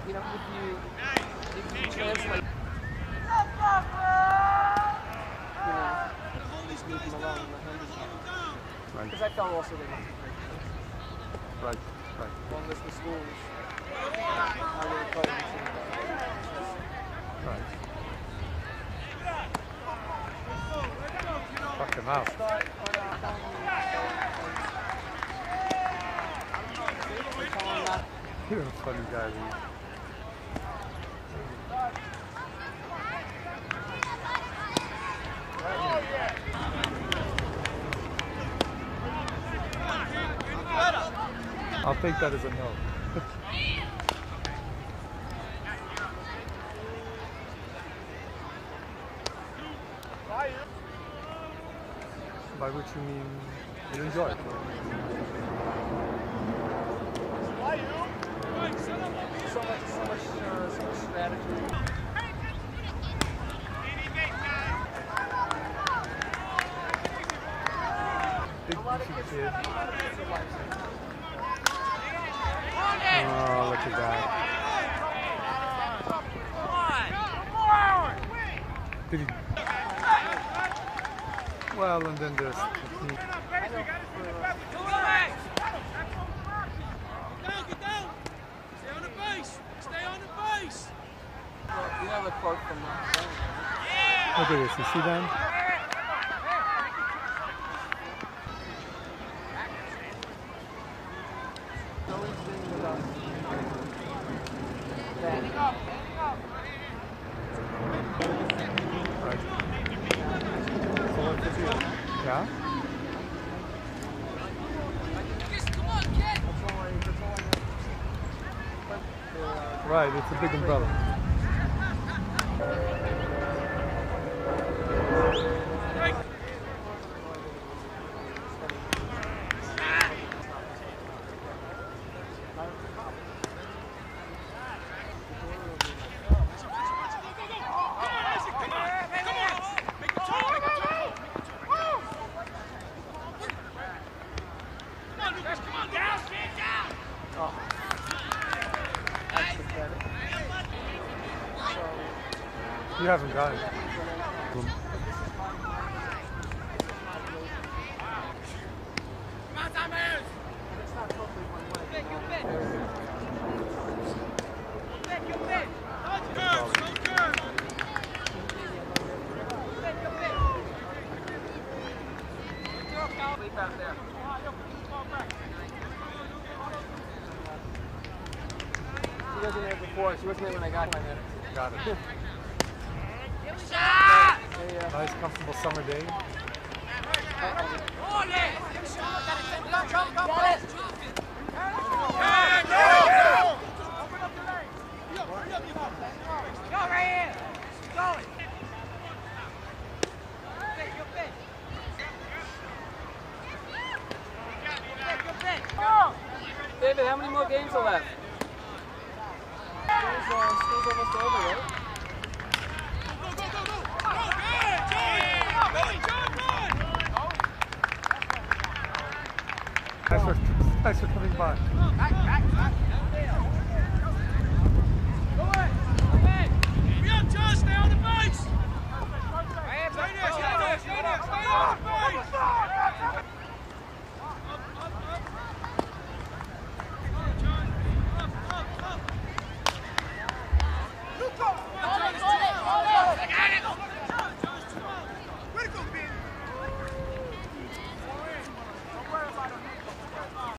you know, if you translate, just leave them alone and let him do. Right. Because I felt also they must be Right. long as the schools are really putting it in. Right. Fuck him out. You're a funny guy, dude. I'll take that as a no. By which you mean you enjoy it? So much strategy. Big beefy kid. Oh, look at that. Did he? Well, and then there's the team. You know the quote from Look at this, you see that? the only thing with us that Right. So what's the deal? Yeah? Right, it's a big umbrella. You haven't got it. sleep out there. She wasn't there before. She wasn't there when I got here. Got it. Nice, comfortable summer day. David, how many more games are left? School's almost over, right? Thanks for coming by.